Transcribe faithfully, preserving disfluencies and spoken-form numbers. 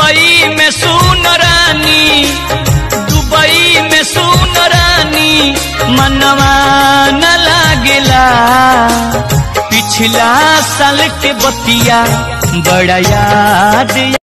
Dubai में सुन रानी, Dubai में सुन रानी, मनवा न लागेला। पिछला साल के बतिया बड़ा याद